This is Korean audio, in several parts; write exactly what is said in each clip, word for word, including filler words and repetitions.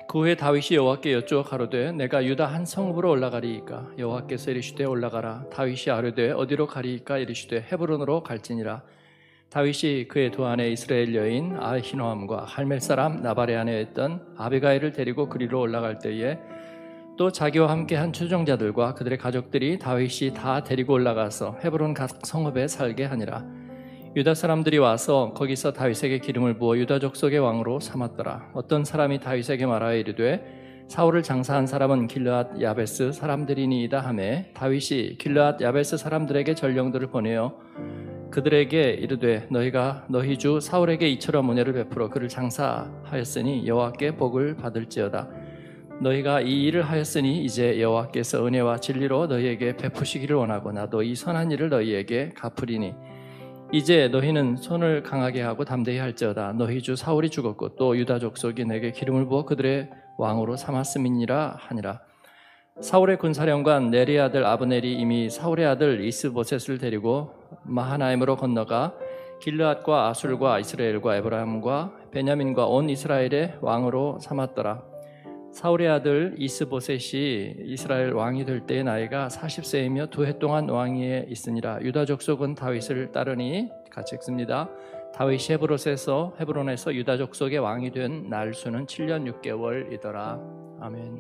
그 후에 다윗이 여호와께 여쭈어 가로되 내가 유다 한 성읍으로 올라가리이까. 여호와께서 이르시되 올라가라. 다윗이 아뢰되 어디로 가리이까. 이르시되 헤브론으로 갈지니라. 다윗이 그의 두 아내 이스라엘 여인 아히노함과 할멜 사람 나발의 아내였던 아비가일을 데리고 그리로 올라갈 때에 또 자기와 함께한 추종자들과 그들의 가족들이 다윗이 다 데리고 올라가서 헤브론 각 성읍에 살게 하니라. 유다 사람들이 와서 거기서 다윗에게 기름을 부어 유다 족속의 왕으로 삼았더라. 어떤 사람이 다윗에게 말하여 이르되 사울을 장사한 사람은 길르앗 야베스 사람들이니이다 하매 다윗이 길르앗 야베스 사람들에게 전령들을 보내어 그들에게 이르되 너희가 너희 주 사울에게 이처럼 은혜를 베풀어 그를 장사하였으니 여호와께 복을 받을지어다. 너희가 이 일을 하였으니 이제 여호와께서 은혜와 진리로 너희에게 베푸시기를 원하고 나도 이 선한 일을 너희에게 갚으리니 이제 너희는 손을 강하게 하고 담대히 할지어다. 너희 주 사울이 죽었고 또 유다 족속이 내게 기름을 부어 그들의 왕으로 삼았음이니라 하니라. 사울의 군사령관 네리 아들 아브넬이 이미 사울의 아들 이스보셋을 데리고 마하나임으로 건너가 길르앗과 아술과 이스라엘과 에브라임과 베냐민과 온 이스라엘의 왕으로 삼았더라. 사울의 아들 이스보셋이 이스라엘 왕이 될 때의 나이가 사십 세이며 두 해 동안 왕위에 있으니라. 유다 족속은 다윗을 따르니 같이 읽습니다. 다윗이 헤브론에서 헤브론에서 유다 족속의 왕이 된 날수는 칠 년 육 개월이더라. 아멘.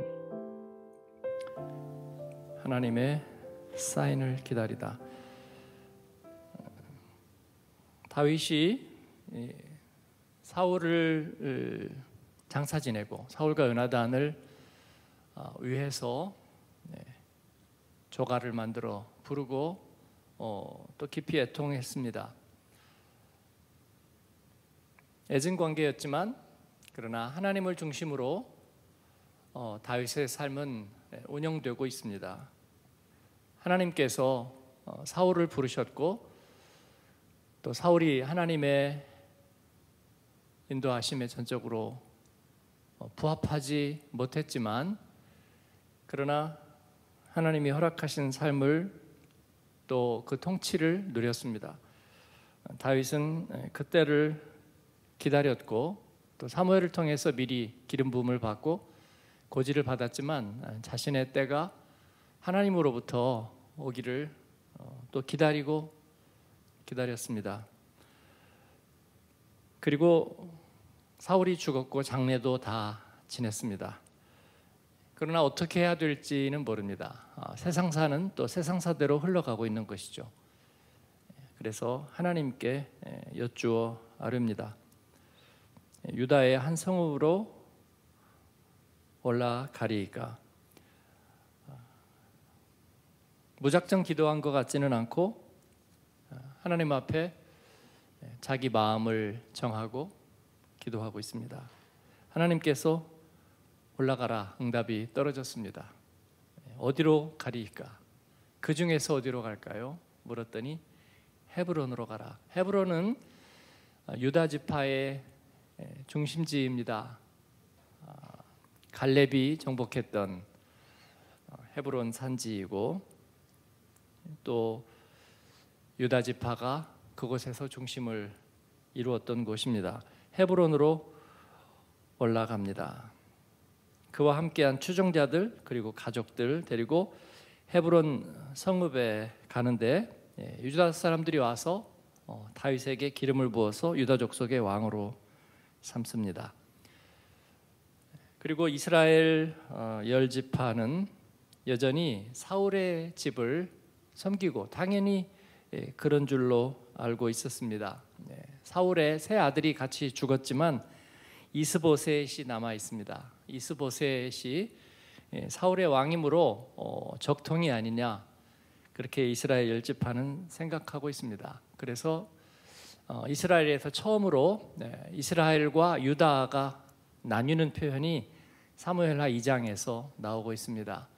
하나님의 사인을 기다리다. 다윗이 사울을 장사 지내고 사울과 요나단을 위해서 조가를 만들어 부르고 또 깊이 애통했습니다. 애증 관계였지만 그러나 하나님을 중심으로 다윗의 삶은 운영되고 있습니다. 하나님께서 사울을 부르셨고 또 사울이 하나님의 인도하심에 전적으로 부합하지 못했지만 그러나 하나님이 허락하신 삶을 또 그 통치를 누렸습니다. 다윗은 그때를 기다렸고 또 사무엘을 통해서 미리 기름 부음을 받고 고지를 받았지만 자신의 때가 하나님으로부터 오기를 또 기다리고 기다렸습니다. 그리고 사울이 죽었고 장례도 다 지냈습니다. 그러나 어떻게 해야 될지는 모릅니다. 세상사는 또 세상사대로 흘러가고 있는 것이죠. 그래서 하나님께 여쭈어 아뢰옵니다. 유다의 한 성읍으로 올라가리이까. 무작정 기도한 것 같지는 않고 하나님 앞에 자기 마음을 정하고 기도하고 있습니다. 하나님께서 올라가라 응답이 떨어졌습니다. 어디로 가리이까? 그 중에서 어디로 갈까요? 물었더니 헤브론으로 가라. 헤브론은 유다 지파의 중심지입니다. 갈렙이 정복했던 헤브론 산지이고 또 유다 지파가 그곳에서 중심을 이루었던 곳입니다. 헤브론으로 올라갑니다. 그와 함께한 추종자들 그리고 가족들 데리고 헤브론 성읍에 가는데 유다 사람들이 와서 다윗에게 기름을 부어서 유다 족속의 왕으로 삼습니다. 그리고 이스라엘 열 지파는 여전히 사울의 집을 섬기고 당연히 그런 줄로 알고 있었습니다. 사울의 세 아들이 같이 죽었지만 이스보셋이 남아 있습니다. 이스보셋이 사울의 왕이므로 적통이 아니냐 그렇게 이스라엘 열 지파는 생각하고 있습니다. 그래서 이스라엘에서 처음으로 이스라엘과 유다가 나뉘는 표현이 사무엘하 이 장에서 나오고 있습니다.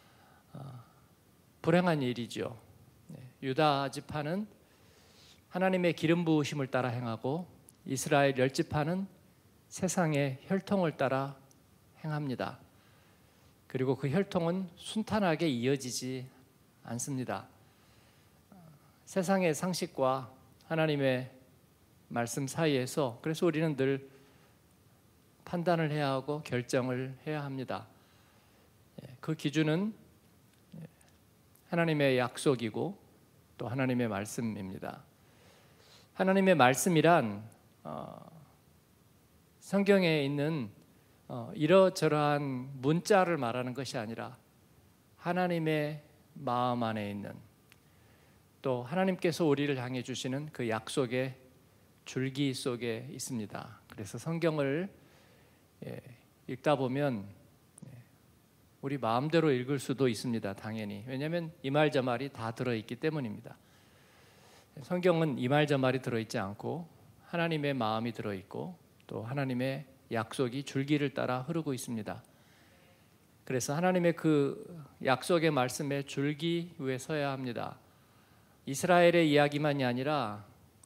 불행한 일이죠. 유다 지파는 하나님의 기름 부으심을 따라 행하고 이스라엘 열 지파는 세상의 혈통을 따라 행합니다. 그리고 그 혈통은 순탄하게 이어지지 않습니다. 세상의 상식과 하나님의 말씀 사이에서 그래서 우리는 늘 판단을 해야 하고 결정을 해야 합니다. 그 기준은 하나님의 약속이고 또 하나님의 말씀입니다. 하나님의 말씀이란 어, 성경에 있는 어, 이러저러한 문자를 말하는 것이 아니라 하나님의 마음 안에 있는, 또 하나님께서 우리를 향해 주시는 그 약속의 줄기 속에 있습니다. 그래서 성경을 예, 읽다 보면 우리 마음대로 읽을 수도 있습니다. 당연히. 왜냐하면 이 말 저 말이 다 들어있기 때문입니다. 성경은 이 말 저 말이 들어있지 않고 하나님의 마음이 들어있고 또 하나님의 약속이 줄기를 따라 흐르고 있습니다. 그래서 하나님의 그 약속의 말씀에 줄기 위에 서야 합니다. 이스라엘의 이야기만이 아니라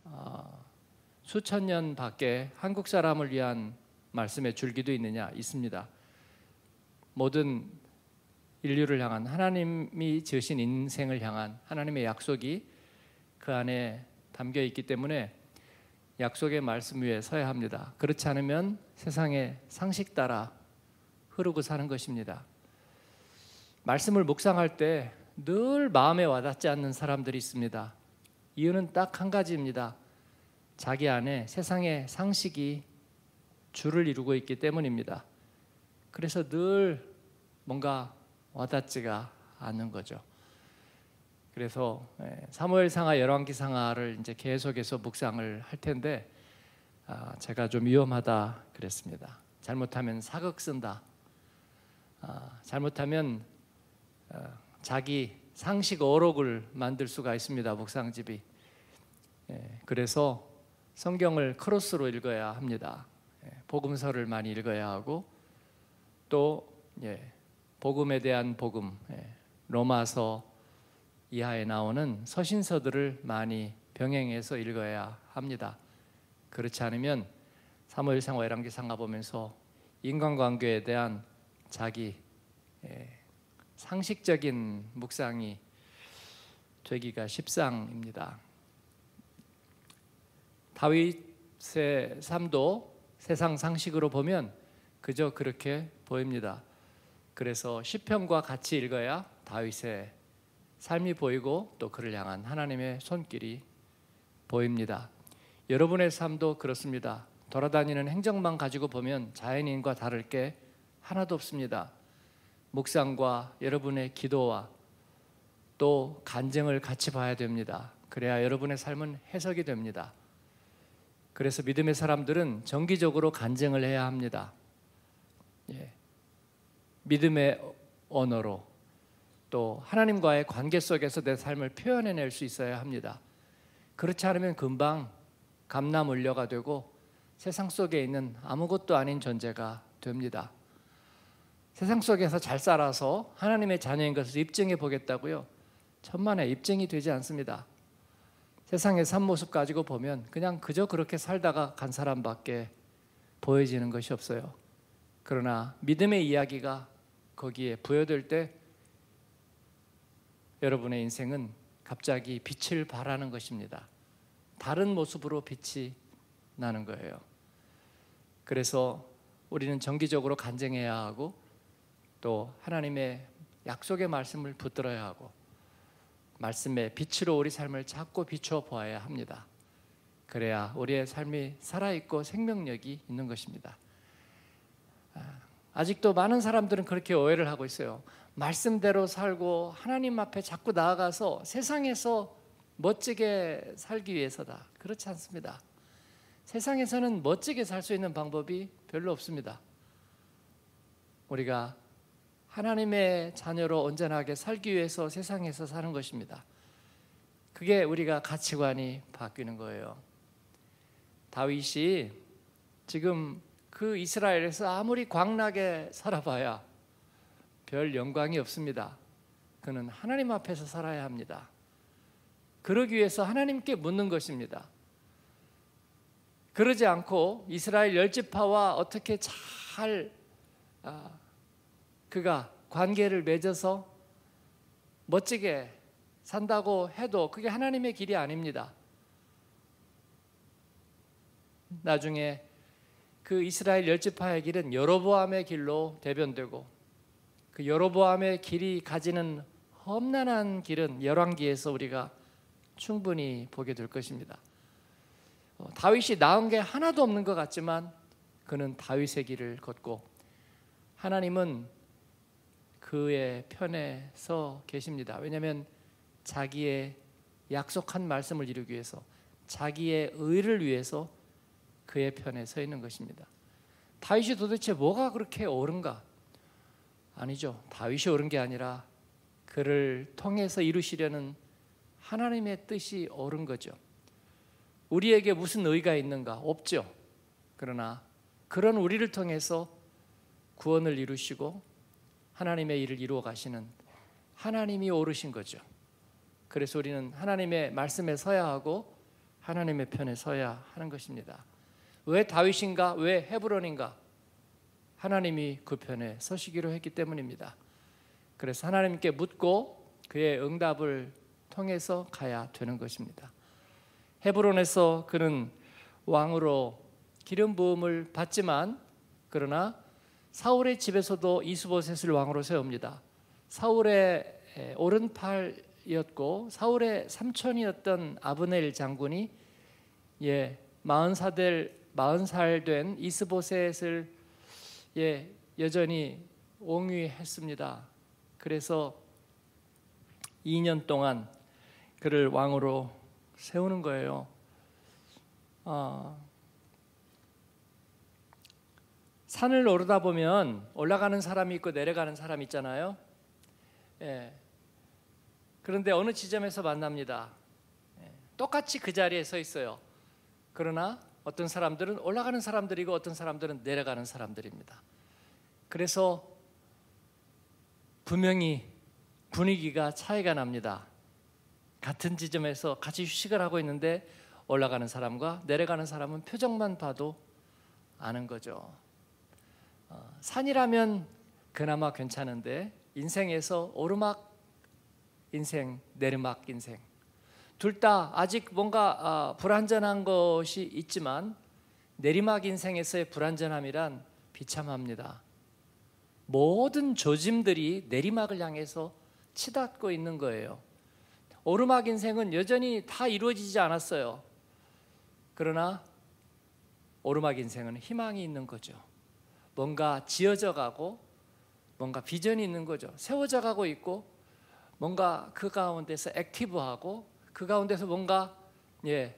수천 년 밖에 한국 사람을 위한 말씀의 줄기도 있느냐? 있습니다. 모든 인류를 향한, 하나님이 지으신 인생을 향한 하나님의 약속이 그 안에 담겨 있기 때문에 약속의 말씀 위에 서야 합니다. 그렇지 않으면 세상의 상식 따라 흐르고 사는 것입니다. 말씀을 묵상할 때 늘 마음에 와닿지 않는 사람들이 있습니다. 이유는 딱 한 가지입니다. 자기 안에 세상의 상식이 줄을 이루고 있기 때문입니다. 그래서 늘 뭔가 와닿지가 않는 거죠. 그래서 사무엘상하 열왕기상하를 이제 계속해서 묵상을 할 텐데 제가 좀 위험하다 그랬습니다. 잘못하면 사극 쓴다. 잘못하면 자기 상식 어록을 만들 수가 있습니다. 묵상집이. 그래서 성경을 크로스로 읽어야 합니다. 복음서를 많이 읽어야 하고 또 복음에 대한 복음, 로마서 이하에 나오는 서신서들을 많이 병행해서 읽어야 합니다. 그렇지 않으면 사무엘상하 열왕기상하 보면서 인간관계에 대한 자기 상식적인 묵상이 되기가 십상입니다. 다윗의 삶도 세상 상식으로 보면 그저 그렇게 보입니다. 그래서 시편과 같이 읽어야 다윗의 삶이 보이고 또 그를 향한 하나님의 손길이 보입니다. 여러분의 삶도 그렇습니다. 돌아다니는 행적만 가지고 보면 자연인과 다를 게 하나도 없습니다. 묵상과 여러분의 기도와 또 간증을 같이 봐야 됩니다. 그래야 여러분의 삶은 해석이 됩니다. 그래서 믿음의 사람들은 정기적으로 간증을 해야 합니다. 예. 믿음의 언어로 또 하나님과의 관계 속에서 내 삶을 표현해낼 수 있어야 합니다. 그렇지 않으면 금방 감나물려가 되고 세상 속에 있는 아무것도 아닌 존재가 됩니다. 세상 속에서 잘 살아서 하나님의 자녀인 것을 입증해 보겠다고요? 천만에 입증이 되지 않습니다. 세상의 삶 모습 가지고 보면 그냥 그저 그렇게 살다가 간 사람밖에 보여지는 것이 없어요. 그러나 믿음의 이야기가 거기에 부여될 때 여러분의 인생은 갑자기 빛을 발하는 것입니다. 다른 모습으로 빛이 나는 거예요. 그래서 우리는 정기적으로 간증해야 하고 또 하나님의 약속의 말씀을 붙들어야 하고 말씀의 빛으로 우리 삶을 자꾸 비추어 보아야 합니다. 그래야 우리의 삶이 살아있고 생명력이 있는 것입니다. 아직도 많은 사람들은 그렇게 오해를 하고 있어요. 말씀대로 살고 하나님 앞에 자꾸 나아가서 세상에서 멋지게 살기 위해서다. 그렇지 않습니다. 세상에서는 멋지게 살 수 있는 방법이 별로 없습니다. 우리가 하나님의 자녀로 온전하게 살기 위해서 세상에서 사는 것입니다. 그게 우리가 가치관이 바뀌는 거예요. 다윗이 지금 그 이스라엘에서 아무리 광나게 살아봐야 별 영광이 없습니다. 그는 하나님 앞에서 살아야 합니다. 그러기 위해서 하나님께 묻는 것입니다. 그러지 않고 이스라엘 열 지파와 어떻게 잘 아, 그가 관계를 맺어서 멋지게 산다고 해도 그게 하나님의 길이 아닙니다. 나중에 그 이스라엘 열 지파의 길은 여로보암의 길로 대변되고 그 여로보암의 길이 가지는 험난한 길은 열왕기에서 우리가 충분히 보게 될 것입니다. 어, 다윗이 나은 게 하나도 없는 것 같지만 그는 다윗의 길을 걷고 하나님은 그의 편에 서 계십니다. 왜냐하면 자기의 약속한 말씀을 이루기 위해서, 자기의 의를 위해서 그의 편에 서 있는 것입니다. 다윗이 도대체 뭐가 그렇게 옳은가? 아니죠. 다윗이 옳은 게 아니라 그를 통해서 이루시려는 하나님의 뜻이 옳은 거죠. 우리에게 무슨 의가 있는가? 없죠. 그러나 그런 우리를 통해서 구원을 이루시고 하나님의 일을 이루어 가시는 하나님이 옳으신 거죠. 그래서 우리는 하나님의 말씀에 서야 하고 하나님의 편에 서야 하는 것입니다. 왜 다윗인가? 왜 헤브론인가? 하나님이 그 편에 서시기로 했기 때문입니다. 그래서 하나님께 묻고 그의 응답을 통해서 가야 되는 것입니다. 헤브론에서 그는 왕으로 기름 부음을 받지만 그러나 사울의 집에서도 이스보셋을 왕으로 세웁니다. 사울의 오른팔이었고 사울의 삼촌이었던 아브넬 장군이 예, 마흔 살 될 마흔 살 된 이스보셋을 예, 여전히 옹위했습니다. 그래서 이 년 동안 그를 왕으로 세우는 거예요. 어, 산을 오르다 보면 올라가는 사람이 있고 내려가는 사람이 있잖아요. 예. 그런데 어느 지점에서 만납니다. 예. 똑같이 그 자리에 서 있어요. 그러나 어떤 사람들은 올라가는 사람들이고 어떤 사람들은 내려가는 사람들입니다. 그래서 분명히 분위기가 차이가 납니다. 같은 지점에서 같이 휴식을 하고 있는데 올라가는 사람과 내려가는 사람은 표정만 봐도 아는 거죠. 어, 산이라면 그나마 괜찮은데 인생에서 오르막 인생, 내리막 인생 둘 다 아직 뭔가 어, 불완전한 것이 있지만 내리막 인생에서의 불완전함이란 비참합니다. 모든 조짐들이 내리막을 향해서 치닫고 있는 거예요. 오르막 인생은 여전히 다 이루어지지 않았어요. 그러나 오르막 인생은 희망이 있는 거죠. 뭔가 지어져 가고 뭔가 비전이 있는 거죠. 세워져 가고 있고 뭔가 그 가운데서 액티브하고 그 가운데서 뭔가 예,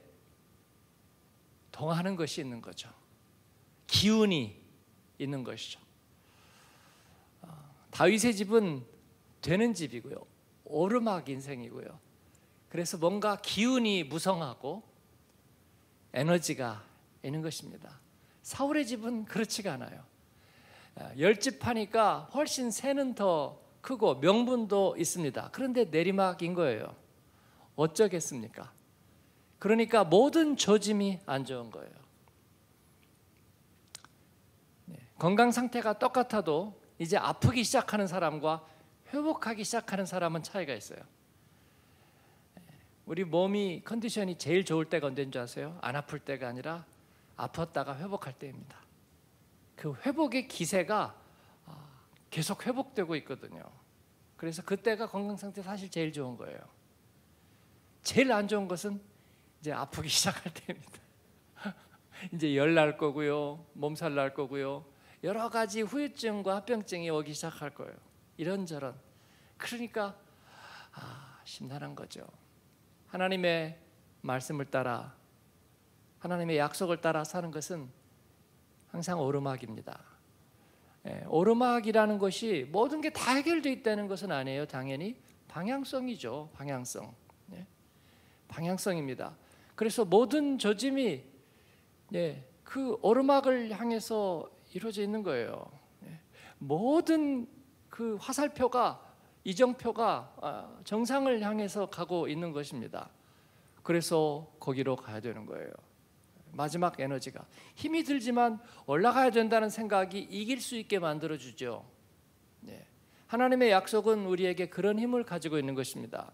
동하는 것이 있는 거죠. 기운이 있는 것이죠. 어, 다윗의 집은 되는 집이고요. 오르막 인생이고요. 그래서 뭔가 기운이 무성하고 에너지가 있는 것입니다. 사울의 집은 그렇지가 않아요. 열 집 하니까 훨씬 새는 더 크고 명분도 있습니다. 그런데 내리막인 거예요. 어쩌겠습니까? 그러니까 모든 조짐이 안 좋은 거예요. 네, 건강 상태가 똑같아도 이제 아프기 시작하는 사람과 회복하기 시작하는 사람은 차이가 있어요. 우리 몸이 컨디션이 제일 좋을 때가 언제인 줄 아세요? 안 아플 때가 아니라 아팠다가 회복할 때입니다. 그 회복의 기세가 계속 회복되고 있거든요. 그래서 그때가 건강 상태 사실 제일 좋은 거예요. 제일 안 좋은 것은 이제 아프기 시작할 때입니다. 이제 열 날 거고요, 몸살 날 거고요, 여러 가지 후유증과 합병증이 오기 시작할 거예요. 이런저런. 그러니까 아, 심란한 거죠. 하나님의 말씀을 따라 하나님의 약속을 따라 사는 것은 항상 오르막입니다. 예, 오르막이라는 것이 모든 게 다 해결되어 있다는 것은 아니에요. 당연히 방향성이죠. 방향성. 예, 방향성입니다. 그래서 모든 조짐이 예, 그 오르막을 향해서 이루어져 있는 거예요. 예, 모든 그 화살표가 이정표가 정상을 향해서 가고 있는 것입니다. 그래서 거기로 가야 되는 거예요. 마지막 에너지가 힘이 들지만 올라가야 된다는 생각이 이길 수 있게 만들어주죠. 네. 하나님의 약속은 우리에게 그런 힘을 가지고 있는 것입니다.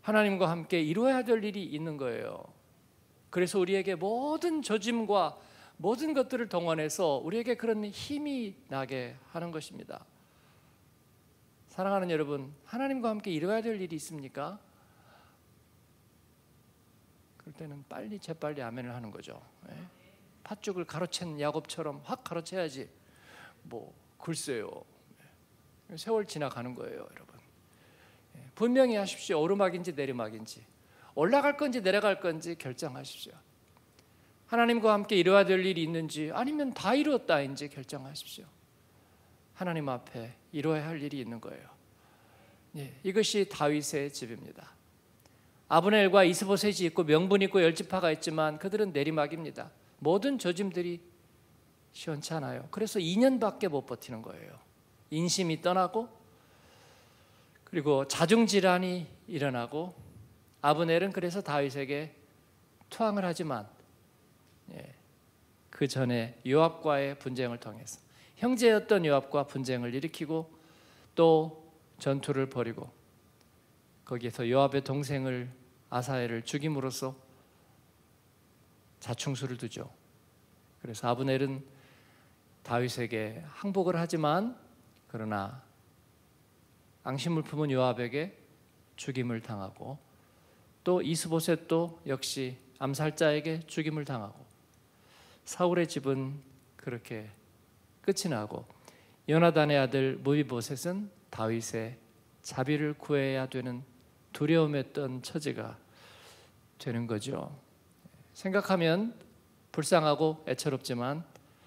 하나님과 함께 이루어야 될 일이 있는 거예요. 그래서 우리에게 모든 조짐과 모든 것들을 동원해서 우리에게 그런 힘이 나게 하는 것입니다. 사랑하는 여러분, 하나님과 함께 이루어야 될 일이 있습니까? 그럴 때는 빨리 재빨리 아멘을 하는 거죠. 예? 팥죽을 가로챈 야곱처럼 확 가로채야지. 뭐 글쎄요. 세월 지나가는 거예요, 여러분. 예, 분명히 하십시오. 오르막인지 내리막인지, 올라갈 건지 내려갈 건지 결정하십시오. 하나님과 함께 이루어야 될 일이 있는지 아니면 다 이루었다인지 결정하십시오. 하나님 앞에 이루어야 할 일이 있는 거예요. 예, 이것이 다윗의 집입니다. 아브넬과 이스보셋이 있고 명분이 있고 열지파가 있지만 그들은 내리막입니다. 모든 조짐들이 시원치 않아요. 그래서 이 년밖에 못 버티는 거예요. 인심이 떠나고, 그리고 자중질환이 일어나고, 아브넬은 그래서 다윗에게 투항을 하지만 예, 그 전에 요압과의 분쟁을 통해서 형제였던 요압과 분쟁을 일으키고 또 전투를 벌이고 거기에서 요압의 동생을 아사엘을 죽임으로써 자충수를 두죠. 그래서 아브넬은 다윗에게 항복을 하지만 그러나 앙심을 품은 요압에게 죽임을 당하고 또 이스보셋도 역시 암살자에게 죽임을 당하고 사울의 집은 그렇게 끝이 나고 요나단의 아들 무비보셋은 다윗의 자비를 구해야 되는 두려움에 떤 처지가 되는 거죠. 생각하면 불쌍하고 애처롭지만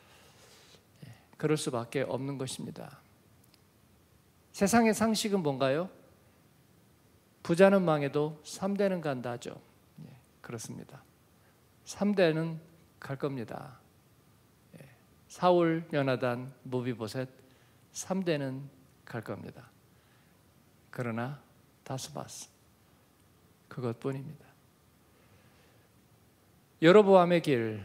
그럴 수밖에 없는 것입니다. 세상의 상식은 뭔가요? 부자는 망해도 삼 대는 간다죠. 예, 그렇습니다. 삼 대는 갈 겁니다. 예, 사울, 요나단, 무비보셋 삼 대는 갈 겁니다. 그러나 다스바스 그것뿐입니다. 여로보암의 길,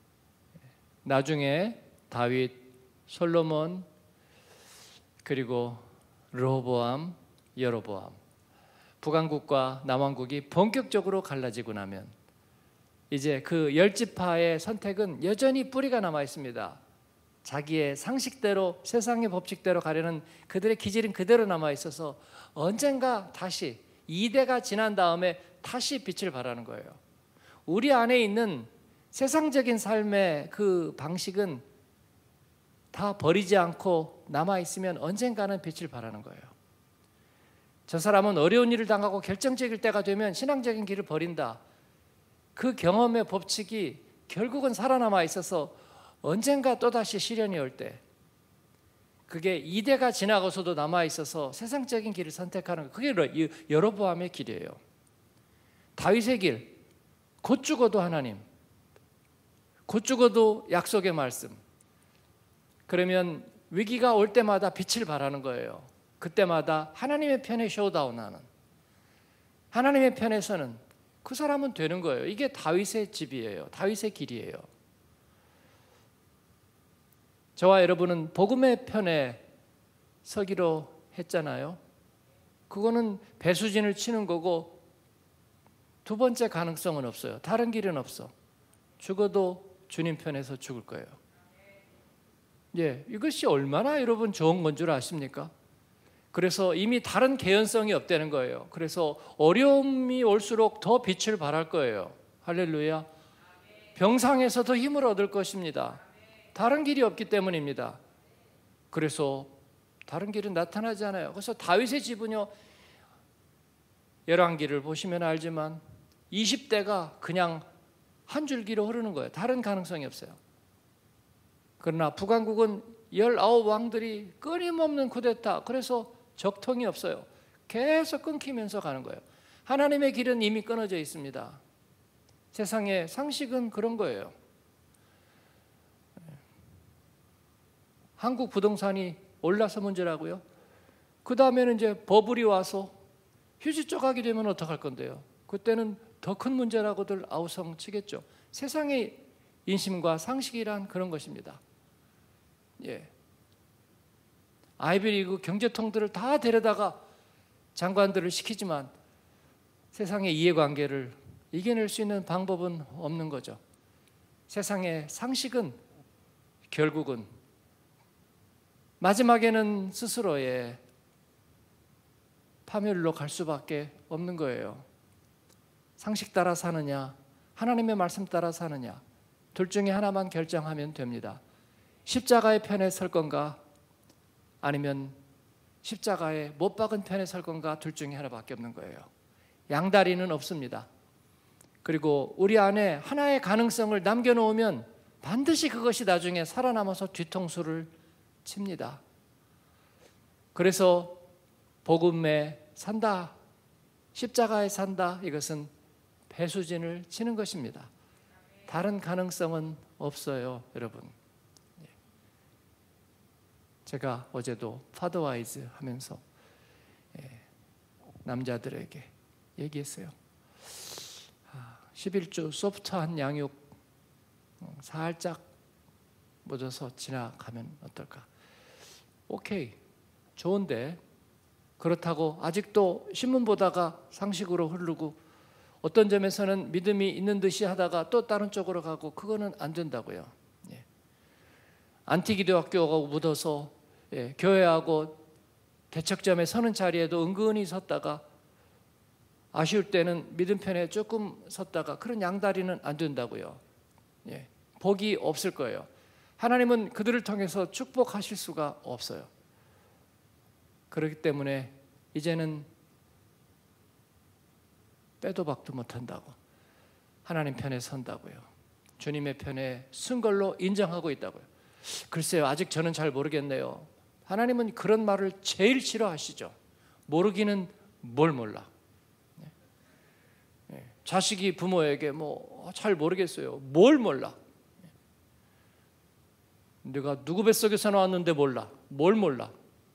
나중에 다윗, 솔로몬, 그리고 르호보암, 여로보암, 북왕국과 남왕국이 본격적으로 갈라지고 나면 이제 그 열 지파의 선택은 여전히 뿌리가 남아 있습니다. 자기의 상식대로, 세상의 법칙대로 가려는 그들의 기질은 그대로 남아 있어서 언젠가 다시 이 대가 지난 다음에 다시 빛을 발하는 거예요. 우리 안에 있는 세상적인 삶의 그 방식은 다 버리지 않고 남아있으면 언젠가는 빛을 발하는 거예요. 저 사람은 어려운 일을 당하고 결정적일 때가 되면 신앙적인 길을 버린다. 그 경험의 법칙이 결국은 살아남아 있어서 언젠가 또다시 시련이 올 때 그게 이 대가 지나고서도 남아있어서 세상적인 길을 선택하는 거, 그게 여로보암의 길이에요. 다윗의 길, 곧 죽어도 하나님, 곧 죽어도 약속의 말씀. 그러면 위기가 올 때마다 빛을 발하는 거예요. 그때마다 하나님의 편에 쇼다운하는, 하나님의 편에서는 그 사람은 되는 거예요. 이게 다윗의 집이에요. 다윗의 길이에요. 저와 여러분은 복음의 편에 서기로 했잖아요. 그거는 배수진을 치는 거고 두 번째 가능성은 없어요. 다른 길은 없어. 죽어도 주님 편에서 죽을 거예요. 예, 이것이 얼마나 여러분 좋은 건 줄 아십니까? 그래서 이미 다른 개연성이 없다는 거예요. 그래서 어려움이 올수록 더 빛을 발할 거예요. 할렐루야. 병상에서 더 힘을 얻을 것입니다. 다른 길이 없기 때문입니다. 그래서 다른 길은 나타나지 않아요. 그래서 다윗의 집은요, 열왕기를 보시면 알지만 이십 대가 그냥 한 줄기로 흐르는 거예요. 다른 가능성이 없어요. 그러나 북왕국은 열아홉 왕들이 끊임없는 쿠데타, 그래서 적통이 없어요. 계속 끊기면서 가는 거예요. 하나님의 길은 이미 끊어져 있습니다. 세상의 상식은 그런 거예요. 한국 부동산이 올라서 문제라고요? 그 다음에는 이제 버블이 와서 휴지 쪼가게 되면 어떡할 건데요? 그때는 더 큰 문제라고들 아우성 치겠죠. 세상의 인심과 상식이란 그런 것입니다. 예. 아이비리그 경제통들을 다 데려다가 장관들을 시키지만 세상의 이해관계를 이겨낼 수 있는 방법은 없는 거죠. 세상의 상식은 결국은 마지막에는 스스로의 파멸로 갈 수밖에 없는 거예요. 상식 따라 사느냐, 하나님의 말씀 따라 사느냐, 둘 중에 하나만 결정하면 됩니다. 십자가의 편에 설 건가, 아니면 십자가에 못 박은 편에 설 건가, 둘 중에 하나밖에 없는 거예요. 양다리는 없습니다. 그리고 우리 안에 하나의 가능성을 남겨놓으면 반드시 그것이 나중에 살아남아서 뒤통수를 칩니다. 그래서 복음에 산다, 십자가에 산다, 이것은 배수진을 치는 것입니다. 다른 가능성은 없어요, 여러분. 제가 어제도 파더와이즈 하면서 남자들에게 얘기했어요. 십일 주 소프트한 양육 살짝 묻어서 지나가면 어떨까? 오케이, 좋은데 그렇다고 아직도 신문 보다가 상식으로 흐르고 어떤 점에서는 믿음이 있는 듯이 하다가 또 다른 쪽으로 가고, 그거는 안 된다고요. 예. 안티기도학교가 묻어서 예, 교회하고 대척점에 서는 자리에도 은근히 섰다가 아쉬울 때는 믿음 편에 조금 섰다가, 그런 양다리는 안 된다고요. 예. 복이 없을 거예요. 하나님은 그들을 통해서 축복하실 수가 없어요. 그렇기 때문에 이제는 빼도 박도 못한다고, 하나님 편에 선다고요. 주님의 편에 쓴 걸로 인정하고 있다고요. 글쎄요, 아직 저는 잘 모르겠네요. 하나님은 그런 말을 제일 싫어하시죠. 모르기는 뭘 몰라. 네. 네. 자식이 부모에게 뭐 잘 모르겠어요. 뭘 몰라. 네. 내가 누구 뱃속에서 나왔는데 몰라. 뭘 몰라.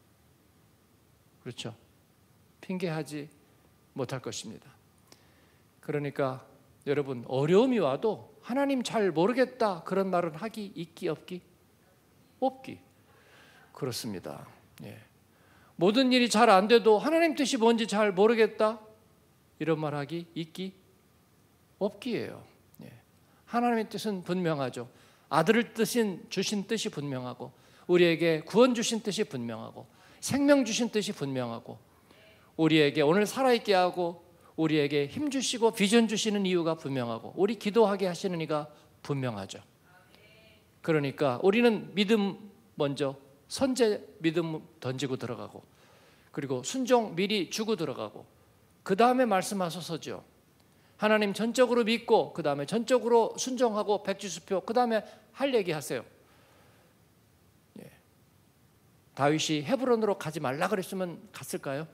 그렇죠. 핑계하지 못할 것입니다. 그러니까 여러분, 어려움이 와도 하나님 잘 모르겠다 그런 말은 하기 있기 없기? 없기. 그렇습니다. 예. 모든 일이 잘 안 돼도 하나님 뜻이 뭔지 잘 모르겠다 이런 말 하기 있기? 없기예요. 예. 하나님의 뜻은 분명하죠. 아들을 뜻인 주신 뜻이 분명하고, 우리에게 구원 주신 뜻이 분명하고, 생명 주신 뜻이 분명하고, 우리에게 오늘 살아있게 하고 우리에게 힘 주시고 비전 주시는 이유가 분명하고, 우리 기도하게 하시는 이가 분명하죠. 그러니까 우리는 믿음 먼저, 선제 믿음 던지고 들어가고, 그리고 순종 미리 주고 들어가고, 그 다음에 말씀하소서죠. 하나님 전적으로 믿고 그 다음에 전적으로 순종하고 백지수표, 그 다음에 할 얘기 하세요. 예. 다윗이 헤브론으로 가지 말라 그랬으면 갔을까요?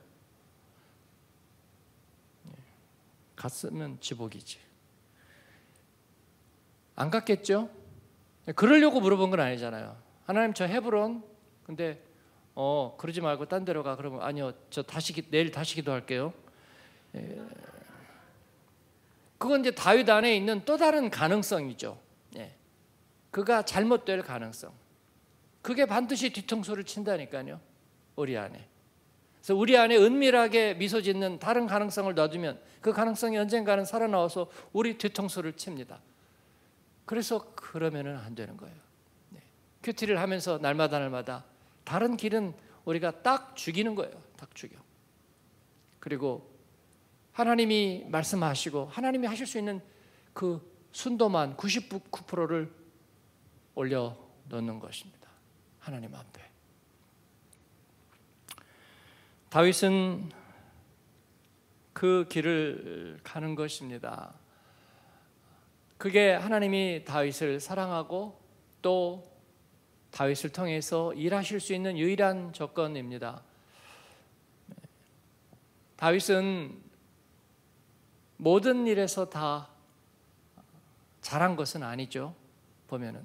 예. 갔으면 지복이지. 안 갔겠죠? 그러려고 물어본 건 아니잖아요. 하나님, 저 헤브론, 근데 어 그러지 말고 딴 데로 가. 그러면 아니요, 저 다시 내일 다시 기도할게요. 예. 그건 이제 다윗 안에 있는 또 다른 가능성이죠. 예. 그가 잘못될 가능성. 그게 반드시 뒤통수를 친다니까요, 우리 안에. 그래서 우리 안에 은밀하게 미소 짓는 다른 가능성을 놔두면 그 가능성이 언젠가는 살아나와서 우리 뒤통수를 칩니다. 그래서 그러면은 안 되는 거예요. 네. 큐티를 하면서 날마다 날마다 다른 길은 우리가 딱 죽이는 거예요. 딱 죽여. 그리고 하나님이 말씀하시고 하나님이 하실 수 있는 그 순도만 구십구 퍼센트를 올려 놓는 것입니다. 하나님 앞에. 다윗은 그 길을 가는 것입니다. 그게 하나님이 다윗을 사랑하고 또 다윗을 통해서 일하실 수 있는 유일한 조건입니다. 다윗은 모든 일에서 다 잘한 것은 아니죠. 보면은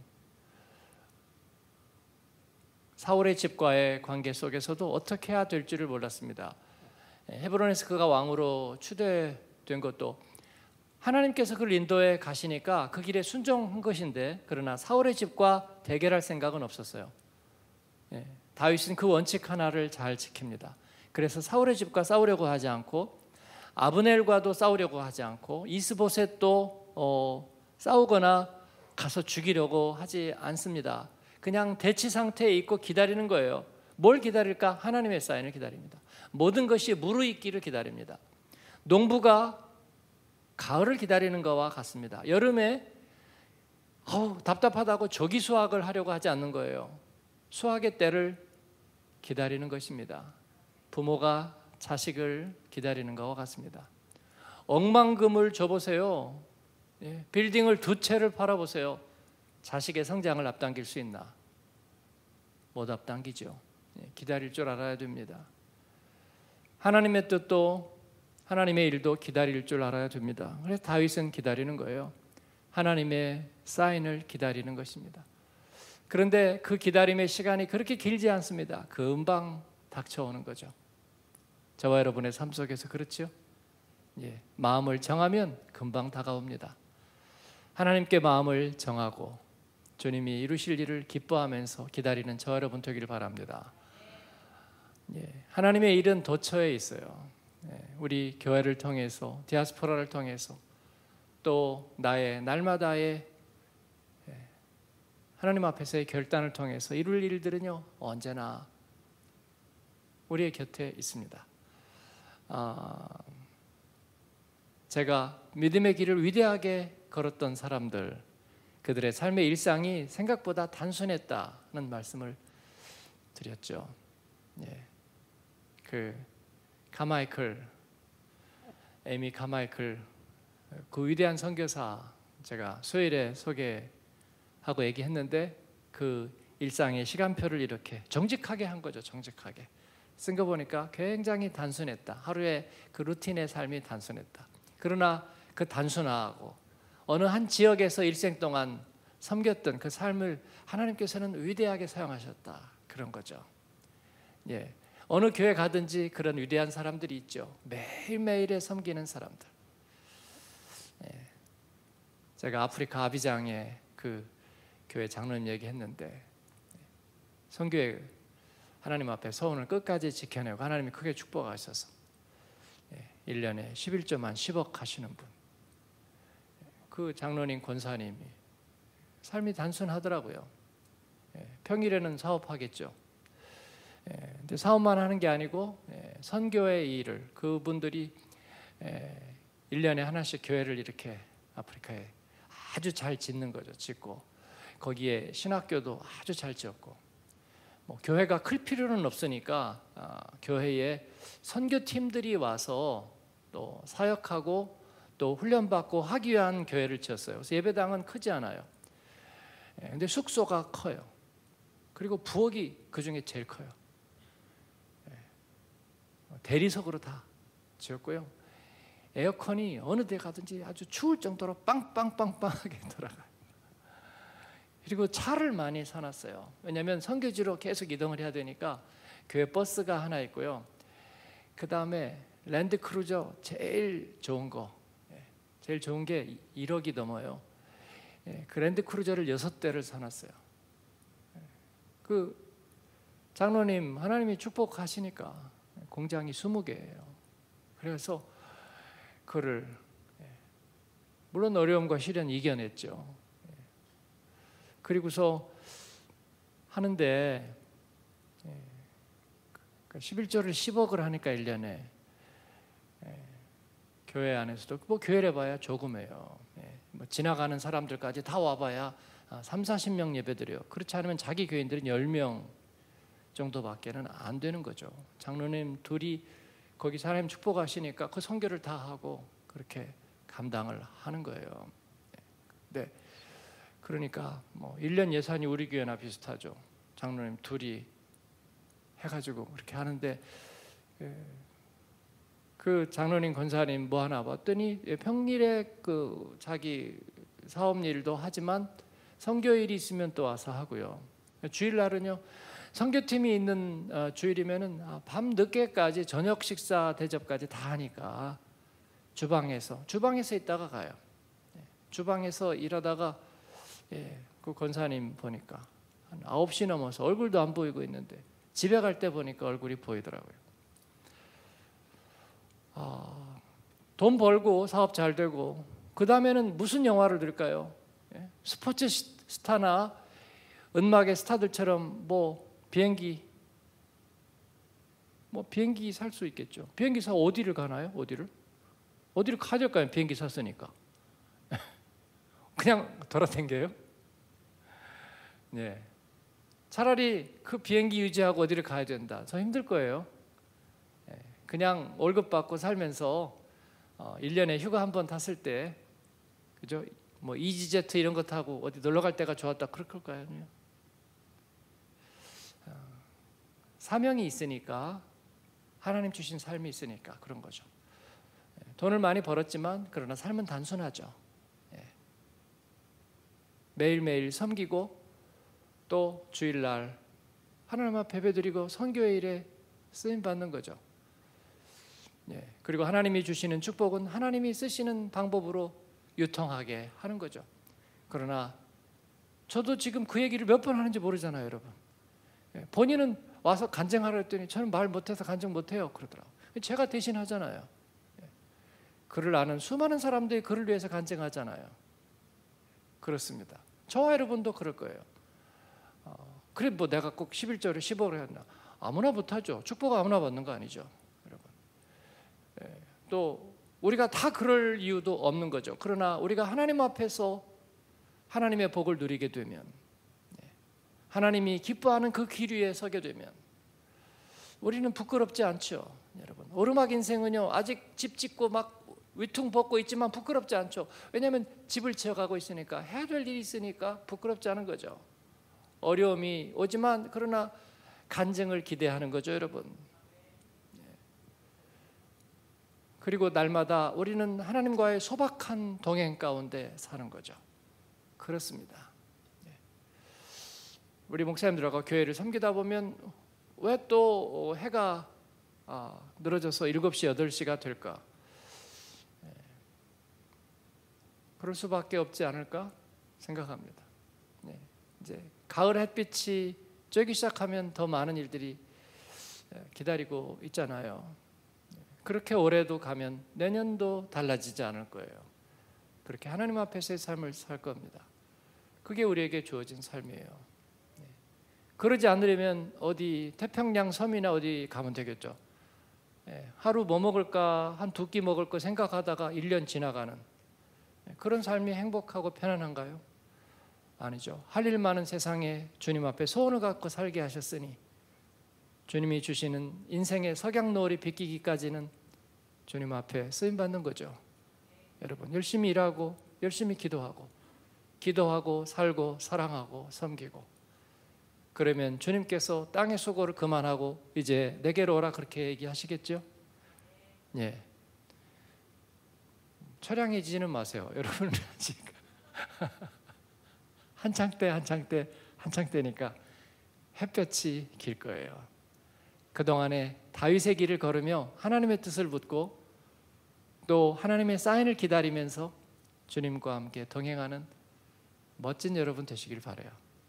사울의 집과의 관계 속에서도 어떻게 해야 될지를 몰랐습니다. 헤브론에서 그가 왕으로 추대된 것도 하나님께서 그를 인도해 가시니까 그 길에 순종한 것인데, 그러나 사울의 집과 대결할 생각은 없었어요. 예, 다윗은 그 원칙 하나를 잘 지킵니다. 그래서 사울의 집과 싸우려고 하지 않고, 아브넬과도 싸우려고 하지 않고, 이스보셋도 어, 싸우거나 가서 죽이려고 하지 않습니다. 그냥 대치 상태에 있고 기다리는 거예요. 뭘 기다릴까? 하나님의 사인을 기다립니다. 모든 것이 무르익기를 기다립니다. 농부가 가을을 기다리는 것과 같습니다. 여름에 어우, 답답하다고 조기 수확을 하려고 하지 않는 거예요. 수확의 때를 기다리는 것입니다. 부모가 자식을 기다리는 것과 같습니다. 억만금을 줘보세요. 예, 빌딩을 두 채를 팔아보세요. 자식의 성장을 앞당길 수 있나? 못 앞당기죠. 예, 기다릴 줄 알아야 됩니다. 하나님의 뜻도 하나님의 일도 기다릴 줄 알아야 됩니다. 그래서 다윗은 기다리는 거예요. 하나님의 사인을 기다리는 것입니다. 그런데 그 기다림의 시간이 그렇게 길지 않습니다. 금방 닥쳐오는 거죠. 저와 여러분의 삶 속에서 그렇죠? 예, 마음을 정하면 금방 다가옵니다. 하나님께 마음을 정하고 주님이 이루실 일을 기뻐하면서 기다리는 저와 여러분 되기를 바랍니다. 예, 하나님의 일은 도처에 있어요. 예, 우리 교회를 통해서, 디아스포라를 통해서, 또 나의 날마다의 예, 하나님 앞에서의 결단을 통해서 이룰 일들은요 언제나 우리의 곁에 있습니다. 아, 제가 믿음의 길을 위대하게 걸었던 사람들, 그들의 삶의 일상이 생각보다 단순했다는 말씀을 드렸죠. 예, 그 카마이클, 에이미 카마이클, 그 위대한 선교사 제가 수요일에 소개하고 얘기했는데 그 일상의 시간표를 이렇게 정직하게 한 거죠. 정직하게 쓴 거 보니까 굉장히 단순했다. 하루의 그 루틴의 삶이 단순했다. 그러나 그 단순하고 어느 한 지역에서 일생 동안 섬겼던 그 삶을 하나님께서는 위대하게 사용하셨다. 그런 거죠. 예, 어느 교회 가든지 그런 위대한 사람들이 있죠. 매일매일에 섬기는 사람들. 예, 제가 아프리카 아비장에 그 교회 장로님 얘기했는데 선교회 하나님 앞에 소원을 끝까지 지켜내고 하나님이 크게 축복하셔서 예, 일 년에 십일조만 십억 하시는 분. 그 장로님 권사님이 삶이 단순하더라고요. 예, 평일에는 사업하겠죠. 예, 근데 사업만 하는 게 아니고 예, 선교의 일을 그분들이 예, 일 년에 하나씩 교회를 이렇게 아프리카에 아주 잘 짓는 거죠. 짓고 거기에 신학교도 아주 잘 지었고 뭐 교회가 클 필요는 없으니까 아, 교회에 선교팀들이 와서 또 사역하고 또 훈련받고 하기 위한 교회를 지었어요. 그래서 예배당은 크지 않아요. 예, 근데 숙소가 커요. 그리고 부엌이 그 중에 제일 커요. 예, 대리석으로 다 지었고요. 에어컨이 어느 데 가든지 아주 추울 정도로 빵빵빵빵하게 돌아가요. 그리고 차를 많이 사놨어요. 왜냐하면 선교지로 계속 이동을 해야 되니까 교회 버스가 하나 있고요. 그 다음에 랜드크루저 제일 좋은 거, 제일 좋은 게 일억이 넘어요. 그 랜드크루저를 여섯 대를 사놨어요. 그 장로님 하나님이 축복하시니까 공장이 스무 개예요. 그래서 그를 물론 어려움과 시련 이겨냈죠. 그리고서 하는데 십일조를 십억을 하니까 일 년에 교회 안에서도 뭐 교회를 봐야 조금해요. 뭐 지나가는 사람들까지 다 와봐야 삼사십 명 예배드려요. 그렇지 않으면 자기 교인들은 열 명 정도밖에는 안 되는 거죠. 장로님 둘이 거기 하나님 축복하시니까 그 선교를 다 하고 그렇게 감당을 하는 거예요. 네. 그러니까 뭐 일 년 예산이 우리 교회나 비슷하죠. 장로님 둘이 해가지고 그렇게 하는데 그 장로님 권사님 뭐 하나 봤더니 평일에 그 자기 사업 일도 하지만 선교일이 있으면 또 와서 하고요. 주일날은요 선교팀이 있는 주일이면은 밤 늦게까지 저녁 식사 대접까지 다 하니까 주방에서 주방에서 있다가 가요. 주방에서 일하다가 예, 그 권사님 보니까 한 아홉 시 넘어서 얼굴도 안 보이고 있는데 집에 갈 때 보니까 얼굴이 보이더라고요. 아, 돈 벌고 사업 잘 되고 그 다음에는 무슨 영화를 들까요? 예? 스포츠 스타나 은막의 스타들처럼 뭐 비행기 뭐 비행기 살 수 있겠죠. 비행기 사 어디를 가나요? 어디를? 어디를 가야 될까요? 비행기 샀으니까. 그냥 돌아다녀요? 네. 차라리 그 비행기 유지하고 어디를 가야 된다. 더 힘들 거예요. 그냥 월급 받고 살면서 일 년에 휴가 한 번 탔을 때, 그죠? 뭐 이지제트 이런 거 타고 어디 놀러 갈 때가 좋았다. 그럴 걸까요? 사명이 있으니까, 하나님 주신 삶이 있으니까 그런 거죠. 돈을 많이 벌었지만 그러나 삶은 단순하죠. 매일매일 섬기고 또 주일날 하나님 앞에 예배드리고 선교의 일에 쓰임 받는 거죠. 예, 그리고 하나님이 주시는 축복은 하나님이 쓰시는 방법으로 유통하게 하는 거죠. 그러나 저도 지금 그 얘기를 몇 번 하는지 모르잖아요, 여러분. 예, 본인은 와서 간증하라 했더니 저는 말 못해서 간증 못해요 그러더라고요. 제가 대신 하잖아요. 예, 그를 아는 수많은 사람들이 그를 위해서 간증하잖아요. 그렇습니다. 저와 여러분도 그럴 거예요. 어, 그래 뭐 내가 꼭 십일 절에 십오를 했나? 아무나 못하죠. 축복 아무나 받는 거 아니죠, 여러분. 예, 또 우리가 다 그럴 이유도 없는 거죠. 그러나 우리가 하나님 앞에서 하나님의 복을 누리게 되면, 예, 하나님이 기뻐하는 그 길 위에 서게 되면 우리는 부끄럽지 않죠, 여러분. 오르막 인생은요, 아직 집 짓고 막 위퉁 벗고 있지만 부끄럽지 않죠. 왜냐하면 집을 지어가고 있으니까, 해야 될 일이 있으니까 부끄럽지 않은 거죠. 어려움이 오지만 그러나 간증을 기대하는 거죠, 여러분. 그리고 날마다 우리는 하나님과의 소박한 동행 가운데 사는 거죠. 그렇습니다. 우리 목사님들하고 교회를 섬기다 보면 왜 또 해가 늘어져서 일곱 시, 여덟 시가 될까? 그럴 수밖에 없지 않을까 생각합니다. 네, 이제 가을 햇빛이 쬐기 시작하면 더 많은 일들이 기다리고 있잖아요. 그렇게 올해도 가면 내년도 달라지지 않을 거예요. 그렇게 하나님 앞에서의 삶을 살 겁니다. 그게 우리에게 주어진 삶이에요. 네. 그러지 않으려면 어디 태평양 섬이나 어디 가면 되겠죠. 네. 하루 뭐 먹을까, 한 두 끼 먹을 거 생각하다가 일 년 지나가는 그런 삶이 행복하고 편안한가요? 아니죠. 할 일 많은 세상에 주님 앞에 소원을 갖고 살게 하셨으니 주님이 주시는 인생의 석양노을이 비키기까지는 주님 앞에 쓰임받는 거죠. 여러분, 열심히 일하고 열심히 기도하고 기도하고 살고 사랑하고 섬기고, 그러면 주님께서 땅의 수고를 그만하고 이제 내게로 오라 그렇게 얘기하시겠죠? 예. 처량해지지는 마세요. 여러분은 아직 한창 때 한창 때 한창 때니까 햇볕이 길 거예요. 그동안에 다윗의 길을 걸으며 하나님의 뜻을 묻고 또 하나님의 사인을 기다리면서 주님과 함께 동행하는 멋진 여러분 되시길 바라요.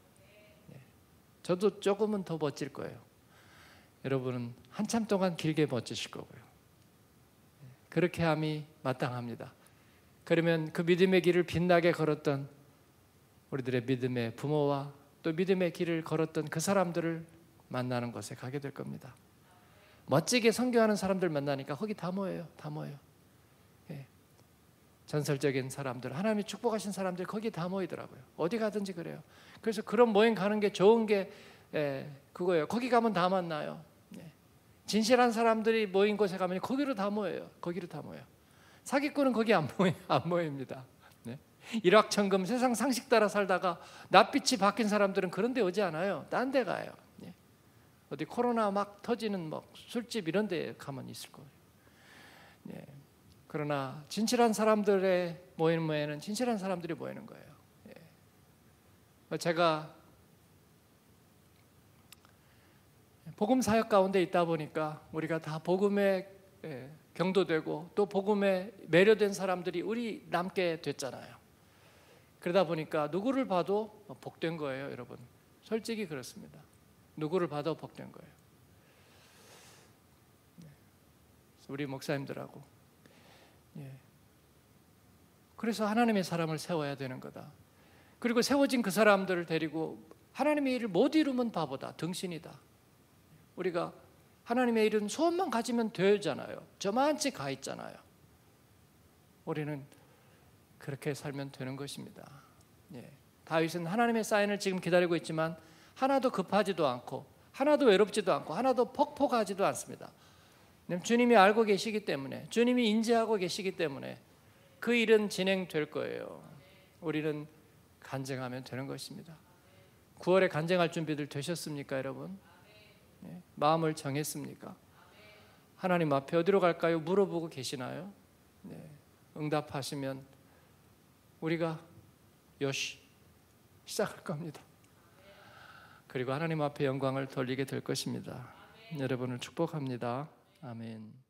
저도 조금은 더 멋질 거예요. 여러분은 한참 동안 길게 멋지실 거고요. 그렇게 함이 마땅합니다. 그러면 그 믿음의 길을 빛나게 걸었던 우리들의 믿음의 부모와 또 믿음의 길을 걸었던 그 사람들을 만나는 곳에 가게 될 겁니다. 멋지게 선교하는 사람들 만나니까 거기 다 모여요. 다 모여요. 예. 전설적인 사람들, 하나님이 축복하신 사람들 거기 다 모이더라고요. 어디 가든지 그래요. 그래서 그런 모임 가는 게 좋은 게 예, 그거예요. 거기 가면 다 만나요. 예. 진실한 사람들이 모인 곳에 가면 거기로 다 모여요. 거기로 다 모여요. 사기꾼은 거기 안 모여, 안 모입니다. 네. 일확천금 세상 상식 따라 살다가 낯빛이 바뀐 사람들은 그런 데 오지 않아요. 딴 데 가요. 네. 어디 코로나 막 터지는 뭐 술집 이런 데 가면 있을 거예요. 네. 그러나 진실한 사람들의 모이는 모에는 진실한 사람들이 모이는 거예요. 네. 제가 복음 사역 가운데 있다 보니까 우리가 다 복음에 경도되고 또 복음에 매료된 사람들이 우리 남게 됐잖아요. 그러다 보니까 누구를 봐도 복된 거예요, 여러분. 솔직히 그렇습니다. 누구를 봐도 복된 거예요. 우리 목사님들하고. 예. 그래서 하나님의 사람을 세워야 되는 거다. 그리고 세워진 그 사람들을 데리고 하나님의 일을 못 이루면 바보다, 등신이다. 우리가 하나님의 일은 소원만 가지면 되잖아요. 저만치 가 있잖아요. 우리는 그렇게 살면 되는 것입니다. 예. 다윗은 하나님의 사인을 지금 기다리고 있지만 하나도 급하지도 않고 하나도 외롭지도 않고 하나도 퍽퍽하지도 않습니다. 주님이 알고 계시기 때문에, 주님이 인지하고 계시기 때문에 그 일은 진행될 거예요. 우리는 간증하면 되는 것입니다. 구월에 간증할 준비들 되셨습니까, 여러분? 네. 마음을 정했습니까? 하나님 앞에 어디로 갈까요? 물어보고 계시나요? 네. 응답하시면 우리가 요시 시작할 겁니다. 그리고 하나님 앞에 영광을 돌리게 될 것입니다. 여러분을 축복합니다. 아멘.